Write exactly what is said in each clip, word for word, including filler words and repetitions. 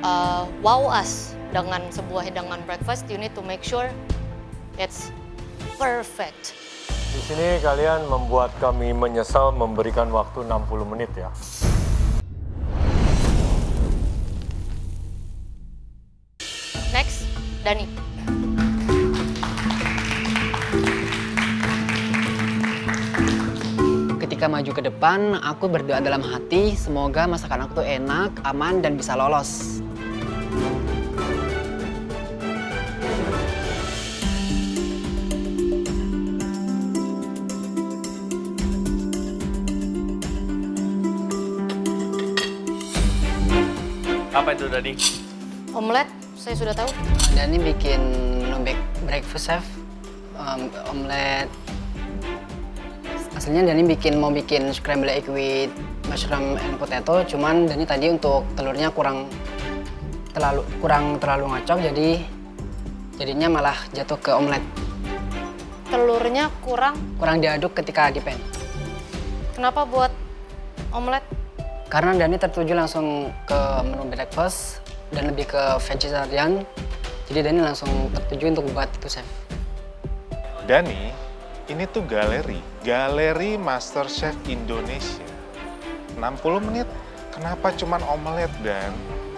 uh, wow us dengan sebuah hidangan breakfast, you need to make sure it's perfect. Di sini kalian membuat kami menyesal memberikan waktu enam puluh menit ya. Next, Dani. Ketika maju ke depan, aku berdoa dalam hati, semoga masakan aku tuh enak, aman, dan bisa lolos. Apa itu tadi? Omelet, saya sudah tahu. Dani bikin lobek breakfast chef, um, omelet. Aslinya Dani bikin mau bikin scramble egg with mushroom and potato, cuman Dani tadi untuk telurnya kurang terlalu kurang terlalu ngocok, jadi jadinya malah jatuh ke omelet. Telurnya kurang? Kurang diaduk ketika di pan. Kenapa buat omelet? Karena Dani tertuju langsung ke menu breakfast dan lebih ke vegetarian, jadi Dani langsung tertuju untuk buat itu chef. Dani, ini tuh galeri, galeri MasterChef Indonesia. enam puluh menit, kenapa cuman omelet, Dan?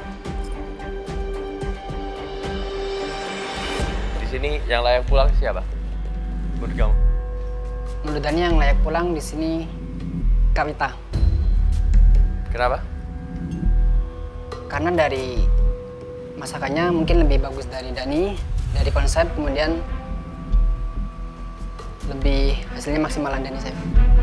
Di sini yang layak pulang siapa? Menurut kamu? Menurut Dani yang layak pulang di sini Kawita. Kenapa? Karena dari masakannya mungkin lebih bagus dari Dani, dari konsep, kemudian lebih hasilnya maksimalan Dani chef.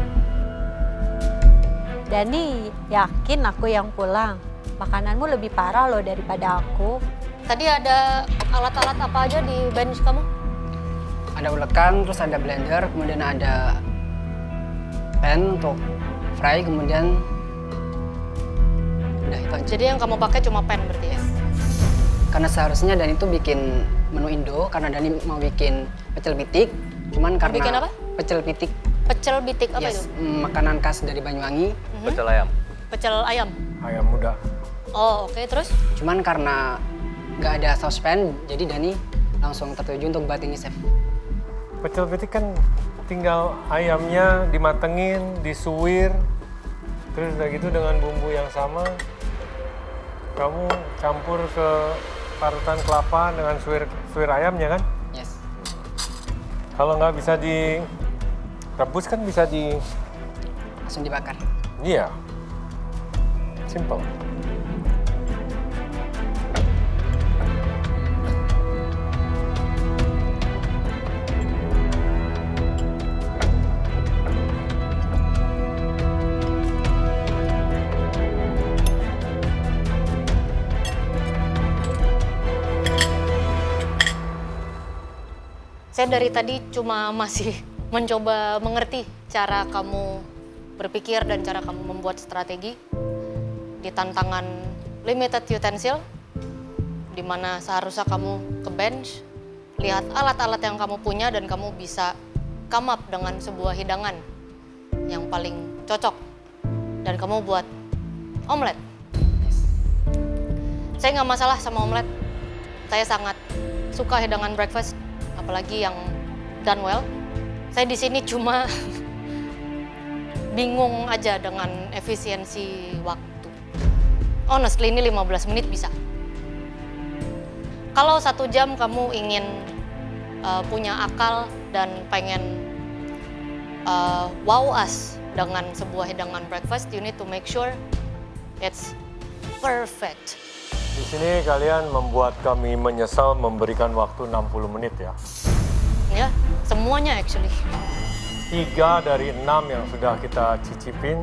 Dani, yakin aku yang pulang? Makananmu lebih parah loh daripada aku. Tadi ada alat-alat apa aja di bench kamu? Ada ulekan, terus ada blender, kemudian ada pan untuk fry, kemudian udah itu aja. Jadi yang kamu pakai cuma pan berarti ya? Karena seharusnya Dani itu bikin menu Indo, karena Dani mau bikin pecel pitik, cuman karena... Bikin apa? Pecel pitik. Pecel pitik apa Yes, itu? makanan khas dari Banyuwangi. Mhm. Pecel ayam. Pecel ayam? Ayam muda. Oh oke, terus? Cuman karena nggak ada saucepan, jadi Dani langsung tertuju untuk buat ini chef. Pecel pitik kan tinggal ayamnya dimatengin, disuwir, terus udah gitu dengan bumbu yang sama, kamu campur ke parutan kelapa dengan suwir, suwir ayamnya kan? Yes. Kalau nggak bisa direbus kan bisa di... Langsung dibakar. Iya. Simple. Saya dari tadi cuma masih mencoba mengerti cara kamu berpikir dan cara kamu membuat strategi di tantangan limited utensil, di mana seharusnya kamu ke bench, lihat alat-alat yang kamu punya dan kamu bisa come up dengan sebuah hidangan yang paling cocok. Dan kamu buat omelet. Saya nggak masalah sama omelet. Saya sangat suka hidangan breakfast, apalagi yang done well. Saya di sini cuma bingung aja dengan efisiensi waktu. Honestly, ini lima belas menit bisa. Kalau satu jam kamu ingin uh, punya akal dan pengen uh, wow us dengan sebuah hidangan breakfast, you need to make sure it's perfect. Di sini kalian membuat kami menyesal memberikan waktu enam puluh menit ya. Ya, semuanya actually. Tiga dari enam yang sudah kita cicipin.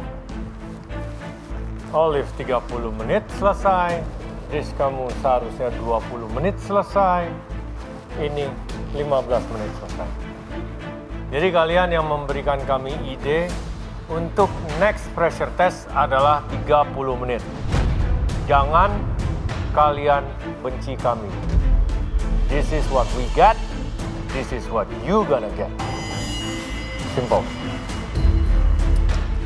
Olive tiga puluh menit selesai. Dish kamu seharusnya dua puluh menit selesai. Ini lima belas menit selesai. Jadi kalian yang memberikan kami ide untuk next pressure test adalah tiga puluh menit. Jangan kalian benci kami. This is what we get. This is what you gonna get. Simple.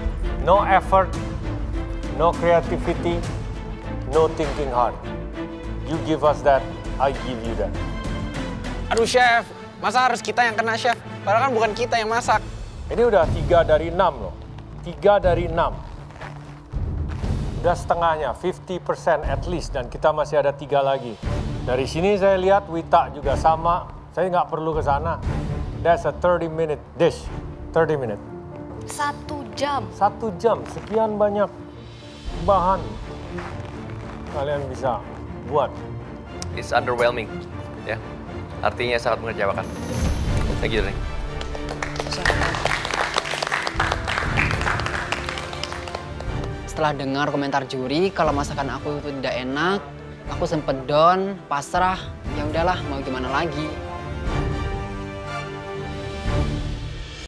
No effort, no creativity, no thinking hard. You give us that, I give you that. Aduh chef, masa harus kita yang kena chef? Padahal kan bukan kita yang masak. Ini udah tiga dari enam loh. Tiga dari enam. Udah setengahnya, fifty percent at least. Dan kita masih ada tiga lagi. Dari sini saya lihat Wita juga sama. Saya nggak perlu ke sana. That's a thirty minute dish. thirty minute. Satu jam. Satu jam, sekian banyak bahan kalian bisa buat. It's underwhelming, ya. Artinya sangat mengecewakan. Thank you, Ring. Setelah dengar komentar juri kalau masakan aku itu tidak enak, aku sempet down, pasrah. Ya udahlah, mau gimana lagi.